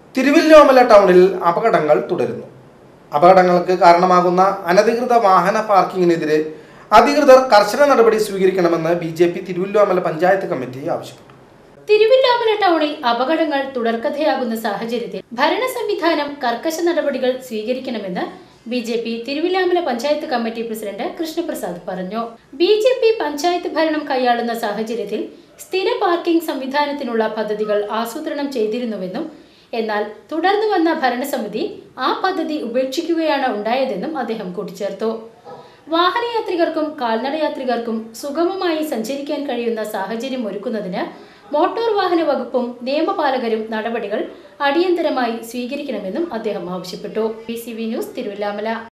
തിരുവല്ലോമല ടൗണിൽ അപകടങ്ങൾ തുടരുന്നു. അപകടങ്ങൾക്ക് കാരണമാകുന്ന അനധികൃത വാഹന പാർക്കിങ്ങിനെതിരെ അധികൃതർ കർശന നടപടി സ്വീകരിക്കണമെന്ന് ബിജെപി തിരുവല്ലോമല പഞ്ചായത്ത് കമ്മിറ്റി ആവശ്യപ്പെട്ടു. തിരുവല്ലോമല ടൗണിൽ അപകടങ്ങൾ തുടർക്കഥയാകുന്ന സാഹചര്യത്തിൽ ഭരണ സംവിധാനം കർക്കശ നടപടികൾ സ്വീകരിക്കണമെന്ന് BJP Thiruvallomala panchayat committee president Krishnaprasad പറഞ്ഞു. ബിജെപി പഞ്ചായത്ത് ഭരണം കൈയാളുന്ന സാഹചര്യത്തിൽ സ്ഥിര പാർക്കിംഗ് സംവിധാനത്തിനുള്ള പദ്ധതികൾ ആസൂത്രണം ചെയ്തിരുന്നുവെന്നും എന്നാൽ തുടർന്നു വന്ന ഭരണസമിതി ആ പദ്ധതി ഉപേക്ഷിക്കുകയാണ് ഉണ്ടായതെന്നും അദ്ദേഹം കൂട്ടിച്ചേർത്തു. വാഹനയാത്രികർക്കും കാൽനടയാത്രികർക്കും സുഗമമായി സഞ്ചരിക്കാൻ കഴിയുന്ന സാഹചര്യം ഒരുക്കുന്നതിന് മോട്ടോർ വാഹന വകുപ്പും നിയമപാലകരും നടപടികൾ അടിയന്തരമായി സ്വീകരിക്കണമെന്നും അദ്ദേഹം ആവശ്യപ്പെട്ടു. PCV news, Thiruvilwamala.